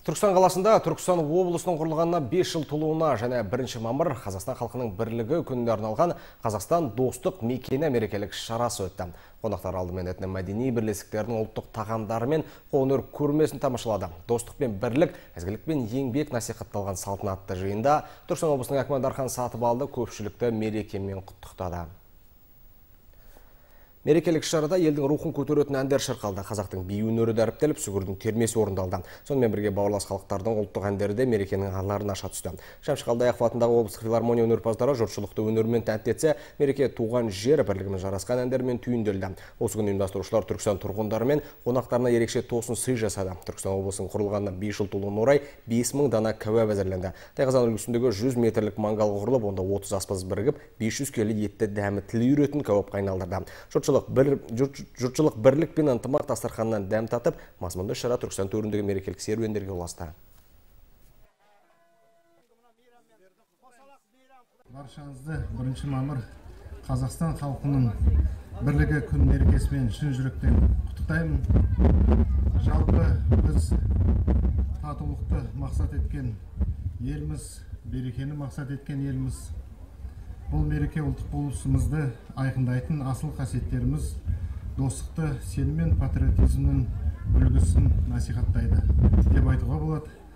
Түркістан қаласында Түркістан облысының құрылғанына 5 жыл толуына және 1 мамыр Қазақстан халқының бірлігі күніне арналған Қазақстан достық мекені мерекелік шарасы өтті. Қонақтар алдымен этномәдени бірлестіктердің ұлттық тағамдары мен қолөнер көрмесін тамашалады. Достық пен бірлік, ізгілік пен еңбек насихатталған салтанатты жиында Түркістан облысының әкімі Дархан Сатыбалды көпшілікті мерекемен құттықтады. Мерекелік шарада елдің рухын көтеретін әндер шырқалды. Қазақтың би өнері дәріптеліп, сүгірдің термесі орындалды. Сонымен бірге бауырлас халықтардың ұлттық әндері де мерекенің арларын аша түсті. Шәмші Қалдаяқов атындағы облыстық филармония өнерпаздары жұртшылықты өнермен тәнті етсе, мереке туған жер бірлігімен жарасқан әндермен түйінделді. Осы күн ұйымдастырушылар Түркістан тұрғындары мен қонақтарына ерекше тосын сый жасады. Түркістан облысының құрылғанына 5 жыл толуына орай 5000 дана кәуап әзірленді. Тайқазан үлгісіндегі 100 метрлік мангал құрылып, онда 30 аспаз бірігіп, 500 келі етті дәмі тілі үйретін кәуапқа айналдырды. Жұртшылық бірлік пен ынтымақ дастарханынан дәм татып, мазмұнды шара Түркістан төріндегі мерекелік серуендерге ұласты. Баршаңызды 1 мамыр Қазақстан халқының бірлігі күн мерекесімен шын жүректен құттықтаймын. Жалпы біз татулықты мақсат еткен елміз, берекені мақсат еткен елміз. Бұл мереке ұлттық болмысымызды айқындайтын асыл қасиеттеріміз, достықты, сенім мен патриотизмнің үлгісін насихаттайды деп айтуға болады.